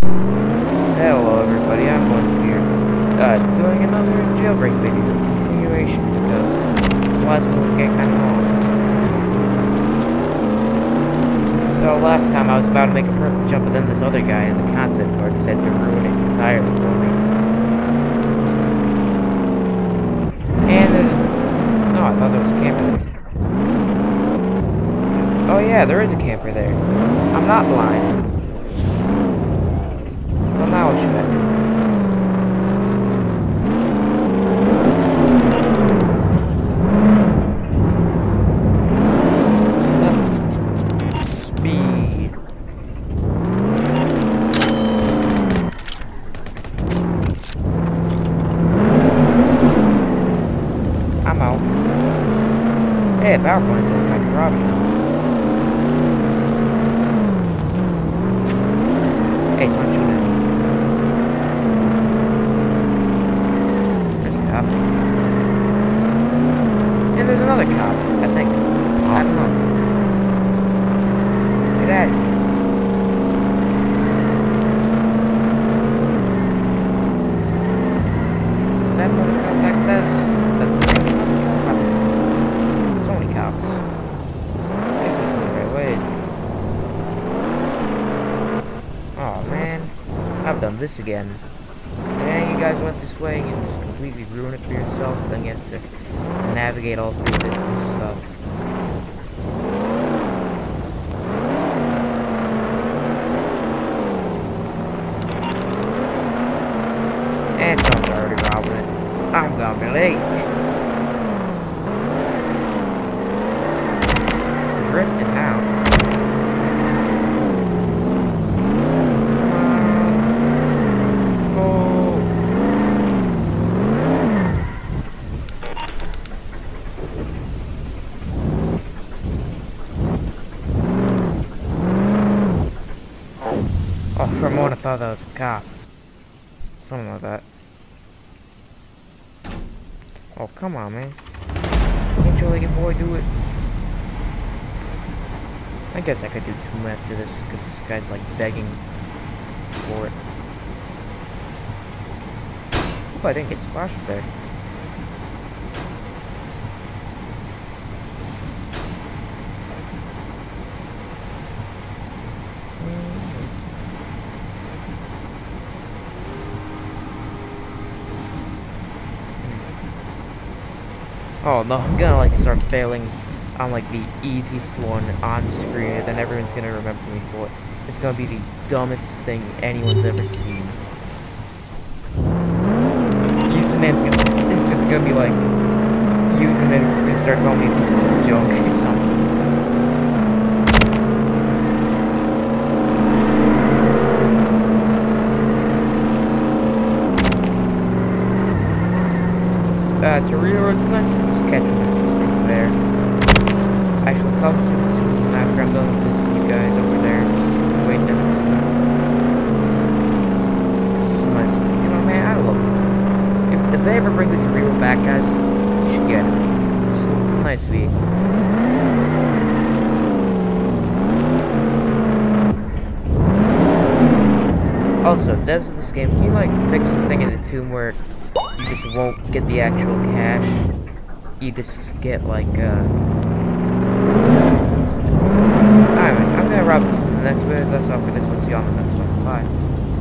Hello everybody, I'm once here, doing another jailbreak video, continuation, because the last one was getting kind of long. So last time I was about to make a perfect jump, but then this other guy in the concept car decided to ruin it entirely for me. And, no, I thought there was a camper there. Oh yeah, there is a camper there. I'm not blind. Well, now what should I do? Speed. I'm out. Hey, PowerPoint is some kind of robbery. Hey, someone shooting at me. There's a cop. And there's another cop, I think. I don't know. Let's get at it. Is that another cop like this? That's the same cop. So many cops. I guess that's the right way, isn't it? Oh man, I've done this again. And you guys went this way, you just completely ruin it for yourself, then you have to navigate all through this and stuff. And someone's already robbing it. I'm gonna be late. Drifting now. Oh, for a moment I thought that was a cop. Something like that. Oh, come on, man. Can't you let your boy do it? I guess I could do 2 after this, because this guy's like begging for it. Oh, I didn't get splashed there. Oh no, I'm gonna like start failing on like the easiest one on screen, and then everyone's gonna remember me for it. It's gonna be the dumbest thing anyone's ever seen. Username's just gonna be like, username's just gonna start calling me a piece of junk or something. It's a real, it's nice to just catch them there. I shall come to the tomb after I'm done with this with you guys over there. Just waiting in the tomb. This is nice. You know, man, I love it. If they ever bring the Torino back, guys, you should get it. It's a nice V. Also, devs of this game, can you like fix the thing in the tomb where you just won't get the actual cash? You just get like Alright, I'm gonna rob this one in the next video. That's all for this one. See you on the next one. Bye.